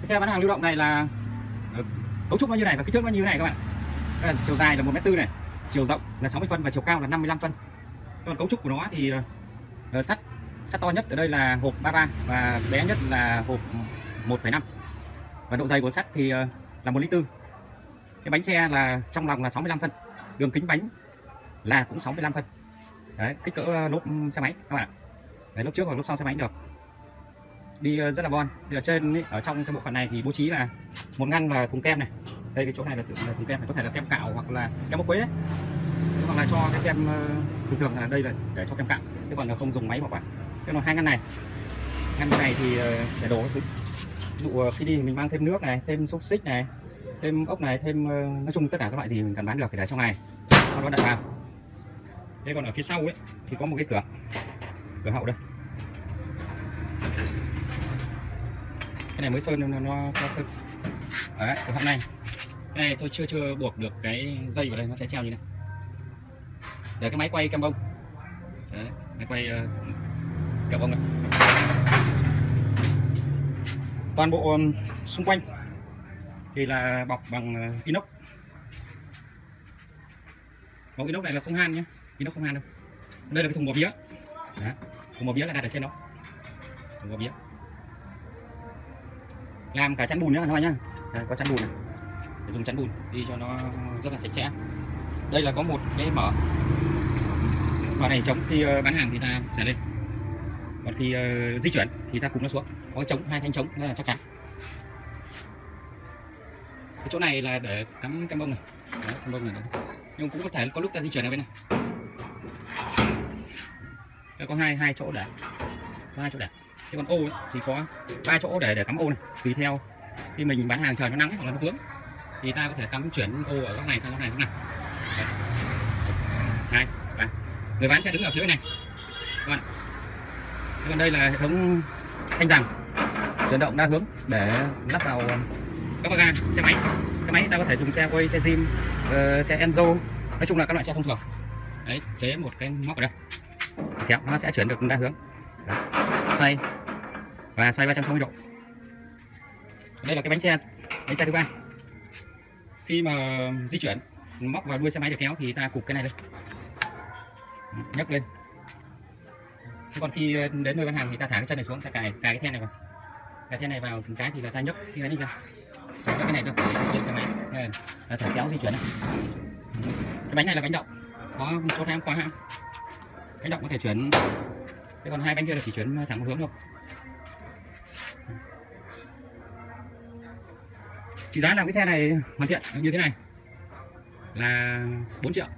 Cái xe bán hàng lưu động này là cấu trúc nó như này và kích thước nó như thế này các bạn. Đây là chiều dài là 1m4 này, chiều rộng là 60 phân và chiều cao là 55 phân. Còn cấu trúc của nó thì sắt to nhất ở đây là hộp 33 và bé nhất là hộp 1,5. Và độ dày của sắt thì là 1,4 lít. Cái bánh xe là trong lòng là 65 phân, đường kính bánh là cũng 65 phân. Đấy, kích cỡ lốp xe máy các bạn. Đấy, lốp trước và lốp sau xe máy được. Đi rất là bon. Thì ở trên ý, ở trong cái bộ phận này thì bố trí là một ngăn là thùng kem này. Đây cái chỗ này là thùng kem này, có thể là kem cạo hoặc là kem bốc quế đấy. Hoặc là cho cái kem thường thường là đây là để cho kem cạo, chứ còn là không dùng máy bảo quản. Cái là hai ngăn này thì để đổ thứ. Ví dụ khi đi mình mang thêm nước này, thêm xúc xích này, thêm ốc này, thêm nói chung tất cả các loại gì mình cần bán được thì để trong này, sau đó đặt vào. Thế còn ở phía sau ấy thì có một cái cửa hậu đây. Cái này mới sơn nó sơn. Đấy, cửa hậu này. Cái này tôi chưa buộc được cái dây vào đây, nó sẽ treo như này. Để cái máy quay cam bông. Đấy, máy quay cam bông này. Toàn bộ xung quanh thì là bọc bằng inox. Bọc inox này là không han nhé, inox không han đâu. Đây là cái thùng bò bía. Đấy, thùng bò bía là đặt ở trên đó. Thùng bò bía. Làm cả chắn bùn nữa thôi nhá. Đây, có chắn bùn này. Để dùng chắn bùn đi cho nó rất là sạch sẽ. Đây là có một cái mở này chống khi bán hàng thì ta sẽ lên, còn khi di chuyển thì ta cụm nó xuống. Có chống, hai thanh chống đó là chắc chắn. Cái chỗ này là để cắm cam bông này. Đấy, cam bông này đấy. Nhưng cũng có thể có lúc ta di chuyển ở bên này. Đây, có hai chỗ để, có hai chỗ để. Thế còn ô ấy, thì có 3 chỗ để cắm ô này, tùy theo khi mình bán hàng trời nó nắng hoặc là nó vướng thì ta có thể cắm chuyển ô ở góc này sang góc này góc nào. Hai, ba. Người bán sẽ đứng ở phía bên này. Các bạn. Còn đây là hệ thống thanh rằng chuyển động đa hướng để lắp vào các bác ga xe máy. Xe máy ta có thể dùng xe quay, xe zin, xe Enzo, nói chung là các loại xe thông thường. Đấy, chế một cái móc ở đây, kéo nó sẽ chuyển được đa hướng. Đấy. Xoay và xoay 360 độ. Đây là cái bánh xe thứ ba. Khi mà di chuyển móc vào đuôi xe máy để kéo thì ta cụp cái này lên, nhấc lên. Thế còn khi đến nơi bán hàng thì ta thả cái chân này xuống, ta cài cái then này vào, cài then này vào từng cái thì là ta nhấc cái này ra, nhấc cái này ra khỏi trên xe máy, là thả kéo di chuyển này. Cái bánh này là bánh động, có số hãng khoa hãng. Bánh động có thể chuyển, thế còn hai bánh kia là chỉ chuyển thẳng một hướng thôi. Trị giá làm cái xe này hoàn thiện như thế này là 4 triệu.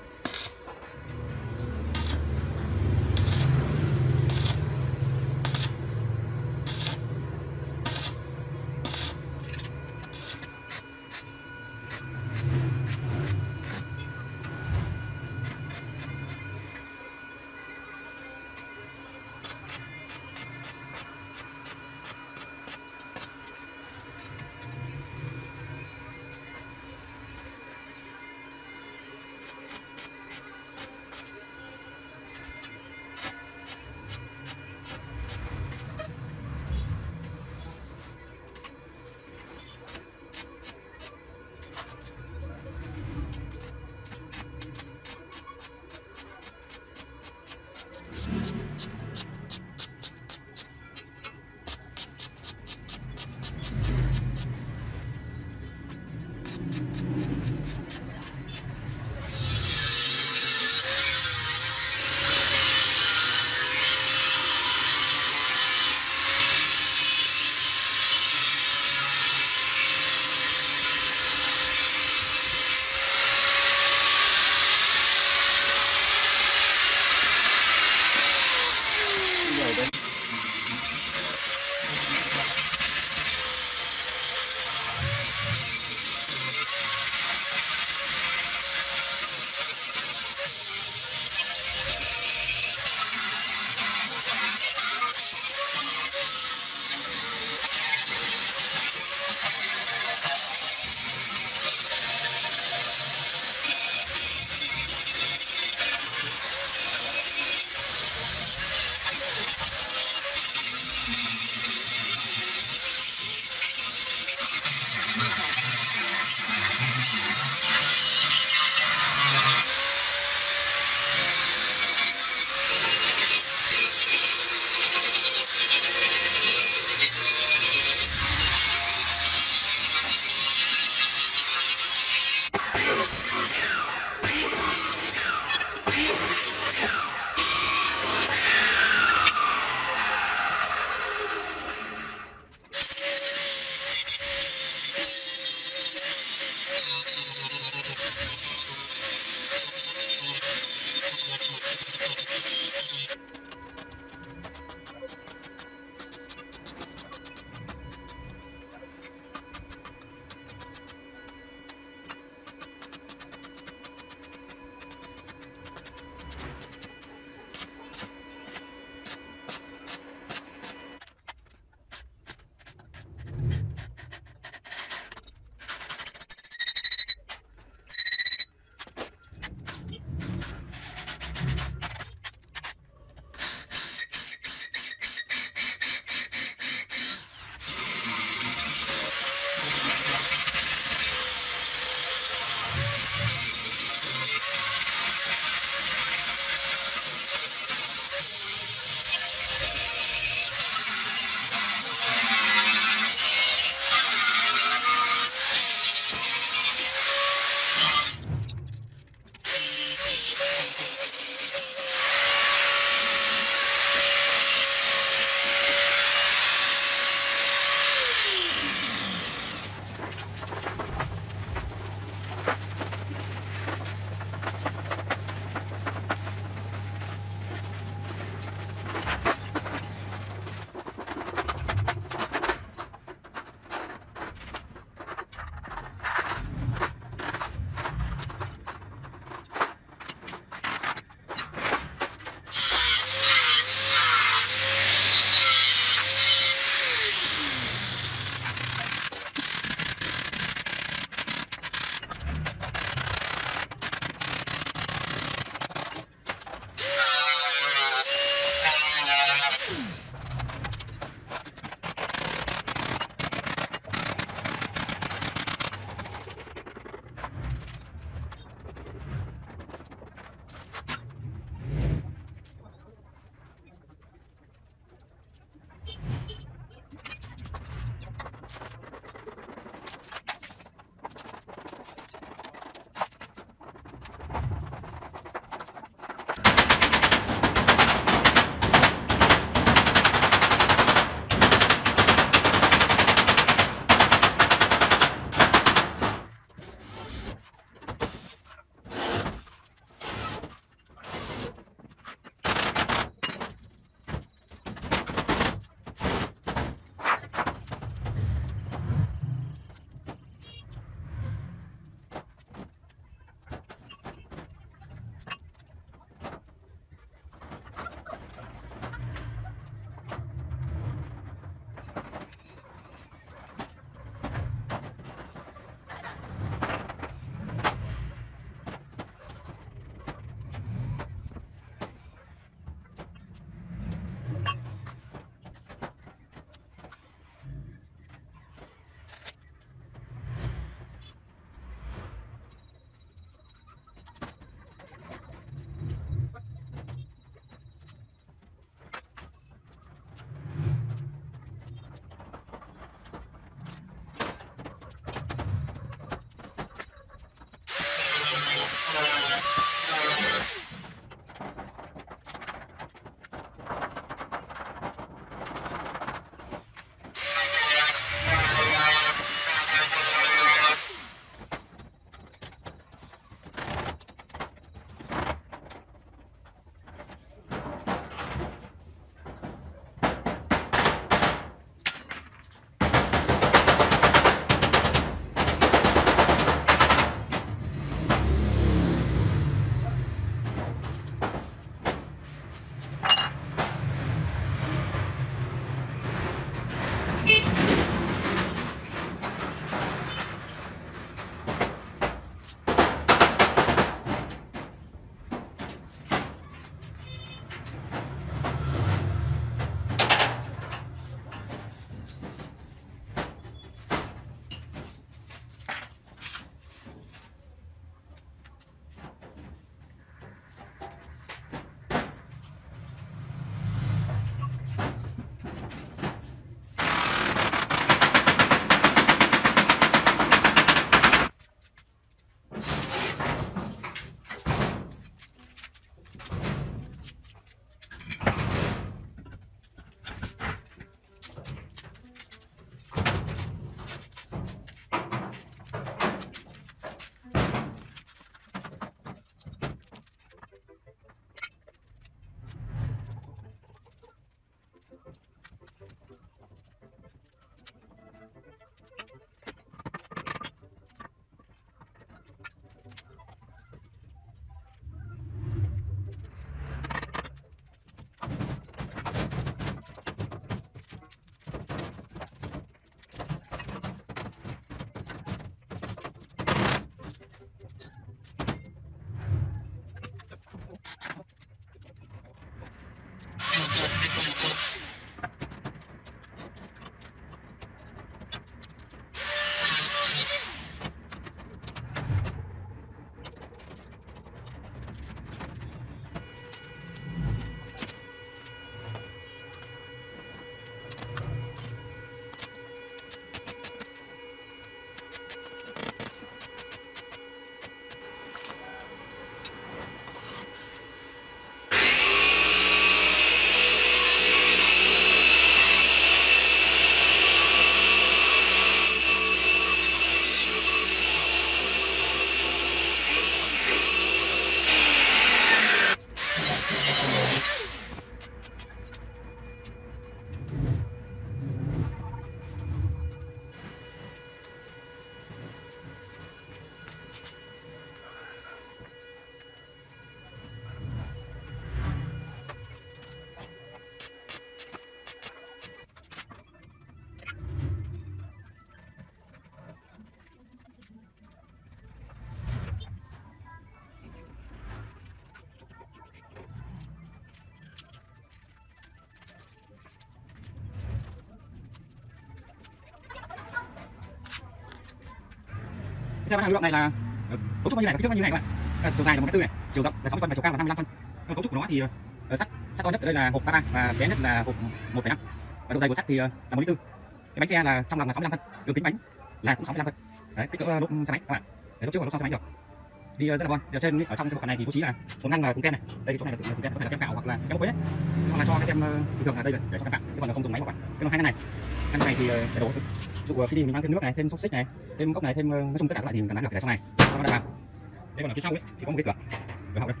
Xe bán hàng lưu động này là cấu trúc bao nhiêu này, kích thước bao nhiêu này các bạn. Chiều dài là 1m4 này, chiều rộng là 60 phân và chiều cao là 55 phân. Cấu trúc của nó thì sắt to nhất ở đây là hộp 33 và bé nhất là hộp 1,5. Và độ dày của sắt thì là 1,4 ly. Cái bánh xe là trong lòng là 65 phân, đường kính bánh là cũng 65 phân. Đấy, kích cỡ lốp xe máy các bạn. Đấy, lốp trước và lốp sau xe máy được. Đi rất là bon. Ở trên ở trong cái bộ phận này thì bố trí là một ngăn là thùng kem này. Đây chỗ này là thùng kem, có thể là kem gạo hoặc là kem bốc quế. Hoặc là cho cái kem bình thường là đây để cho kem gạo, chứ còn là không dùng máy bảo quản. Cái còn hai ngăn này thì sẽ đổ dụ khi đi mình mang thêm nước này, thêm xúc xích này, thêm cốc này, thêm nói chung tất cả các loại gì mình cần bán được để trong này cho nó đảm bảo. Đây còn ở phía sau ấy thì có một cái cửa hậu đây.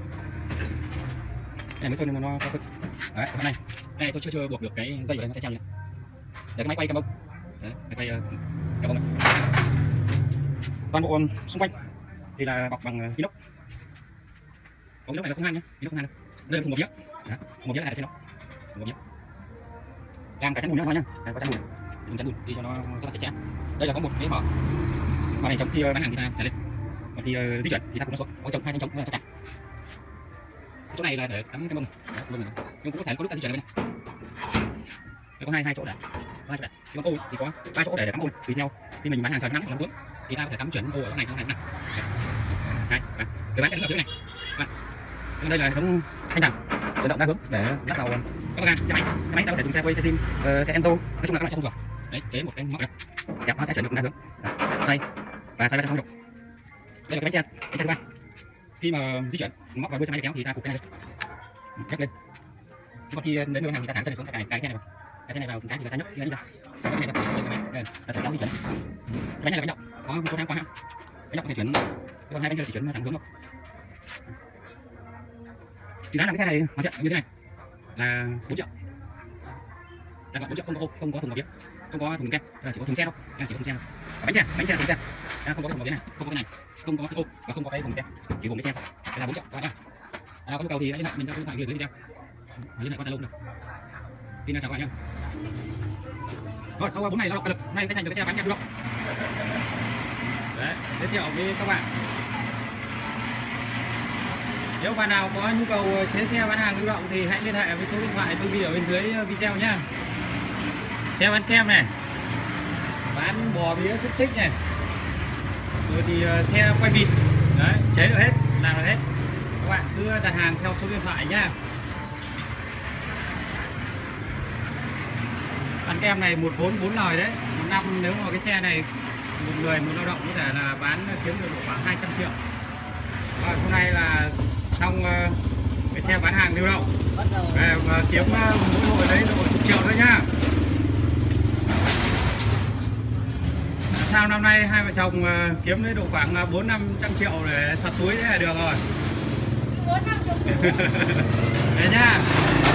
Cái này mới sơn nhưng mà nó có sơn. Đấy, cái này đây tôi chưa buộc được cái dây vào đây, nó sẽ treo như này. Để cái máy quay cam bông. Đấy, máy quay cam bông này. Toàn bộ xung quanh thì là bọc bằng inox. Inox này là không han nhé, inox không han. Đây là thùng một miếng. Đó, một miếng này là trên đó. Một miếng. Làm cả chắn bùn nữa thôi nhá. Đây có chắn bùn. Dùng chắn bùn đi cho nó rất là sạch sẽ. Đây là có một cái mở này chống khi bán hàng thì ta trả lên. Còn khi di chuyển thì ta cũng nó xuống. Có chống hai thanh chống cho chặt. Chỗ này là để cắm cái bông này. Nhưng cũng có thể có lúc ta di chuyển này bên này. Có hai chỗ để. Hai chỗ để. Cái bông ô thì có ba chỗ để cắm ô tùy theo khi mình bán hàng trời nắng nóng thì ta có thể cắm chuyển ô ở chỗ này sang này. Đây, cái bán sẽ ở chỗ này. Đây là hệ thống thanh giảm tự động đa hướng để lắp vào các bác xe máy ta có thể dùng xe quay, xe sim, xe Enzo, nói chung là các loại xe thông thường. Đấy, chế một cái móc này kẹp nó sẽ chuyển được đa hướng, xoay và xoay 360 độ. Đây là cái bánh xe thứ ba. Khi mà di chuyển móc vào đuôi xe máy kéo thì ta cục cái này lên, khép lên. Còn khi đến nơi hàng thì ta thả chân xuống, ta cài cái này vào, cái này vào cái thì ta nhấc cái này ra. Cái này ta sẽ kéo di chuyển. Cái bánh này là bánh nhậu, có một số hang qua hang. Bánh nhậu có thể chuyển, còn hai bánh kia chỉ chuyển thẳng hướng thôi. Chỉ giá là cái xe này hoàn thiện như thế này là 4 triệu. Là còn 4 triệu không có thùng một miếng, không có thùng kem, chỉ có thùng xe thôi, chỉ có thùng xe thôi. Bánh xe thùng xe, không có cái thùng một miếng này, không có cái này, không có cái ô và không có cái thùng kem, chỉ gồm cái xe. Đây là 4 triệu các bạn nhá. Có nhu cầu thì hãy liên hệ mình theo số điện thoại phía dưới video, liên hệ qua Zalo được. Xin chào các bạn nhá. Rồi sau 4 ngày lao động lực, nay cái thành được cái xe bán nhà lưu động. Đấy, giới thiệu với các bạn. Nếu bạn nào có nhu cầu chế xe bán hàng lưu động thì hãy liên hệ với số điện thoại tôi ghi ở bên dưới video nhé. Xe bán kem này, bán bò bía xúc xích này, rồi thì xe quay vịt, đấy, chế được hết, làm được hết. Các bạn cứ đặt hàng theo số điện thoại nhá. Bán kem này một vốn 4 lời đấy. Một năm nếu mà cái xe này một người một lao động có thể là bán kiếm được khoảng 200 triệu. Và hôm nay là xong cái xe bán hàng lưu động và kiếm mỗi hộ đấy được 1 triệu thôi nhá. Sao năm nay hai vợ chồng kiếm lấy được khoảng 400-500 triệu để sọt túi thế là được rồi. 400 triệu. Đấy nhá.